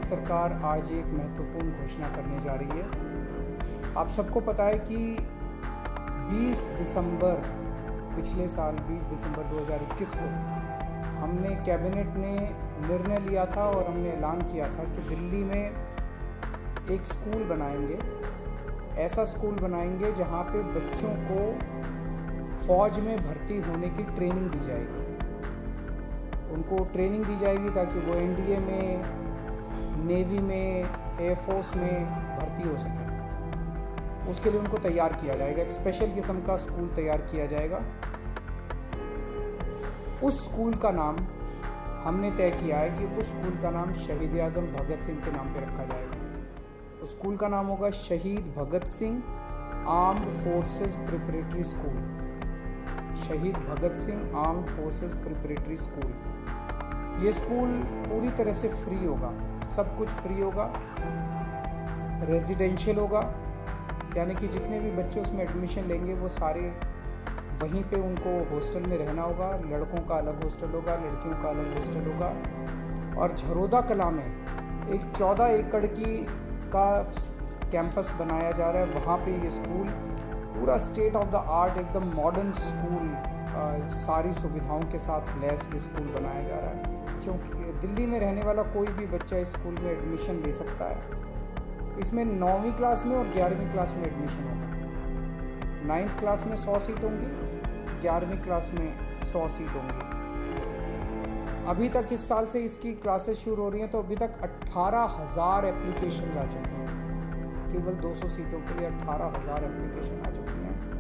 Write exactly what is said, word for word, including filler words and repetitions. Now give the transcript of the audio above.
सरकार आज एक महत्वपूर्ण घोषणा करने जा रही है। आप सबको पता है कि बीस दिसंबर पिछले साल बीस दिसंबर दो हज़ार इक्कीस को हमने कैबिनेट ने निर्णय लिया था और हमने ऐलान किया था कि दिल्ली में एक स्कूल बनाएंगे, ऐसा स्कूल बनाएंगे जहां पे बच्चों को फ़ौज में भर्ती होने की ट्रेनिंग दी जाएगी। उनको ट्रेनिंग दी जाएगी ताकि वो एनडीए में, नेवी में, एयरफोर्स में भर्ती हो सकें। उसके लिए उनको तैयार किया जाएगा, एक स्पेशल किस्म का स्कूल तैयार किया जाएगा। उस स्कूल का नाम हमने तय किया है कि उस स्कूल का नाम शहीद आज़म भगत सिंह के नाम पे रखा जाएगा। उस स्कूल का नाम होगा Shaheed Bhagat Singh armed forces preparatory school. Shaheed Bhagat Singh armed forces preparatory school. ये स्कूल पूरी तरह से फ्री होगा, सब कुछ फ्री होगा, रेजिडेंशियल होगा, यानी कि जितने भी बच्चे उसमें एडमिशन लेंगे वो सारे वहीं पे उनको हॉस्टल में रहना होगा। लड़कों का अलग हॉस्टल होगा, लड़कियों का अलग हॉस्टल होगा। और झरोदा कला में एक चौदह एकड़ की का कैंपस बनाया जा रहा है। वहाँ पे ये स्कूल पूरा स्टेट ऑफ द आर्ट, एकदम मॉडर्न स्कूल, आ, सारी सुविधाओं के साथ लैस ये स्कूल बनाया जा रहा है। क्योंकि दिल्ली में रहने वाला कोई भी बच्चा इस स्कूल में एडमिशन ले सकता है। इसमें नौवीं क्लास में और ग्यारहवीं क्लास में एडमिशन होगा। नाइन्थ क्लास में सौ सीट होंगी, ग्यारहवीं क्लास में सौ सीट होंगी। अभी तक इस साल से इसकी क्लासेस शुरू हो रही हैं तो अभी तक अट्ठारह हज़ार एप्लीकेशन आ चुके हैं। केवल दो सौ सीटों के लिए अट्ठारह हज़ार एप्लीकेशन आ चुकी हैं।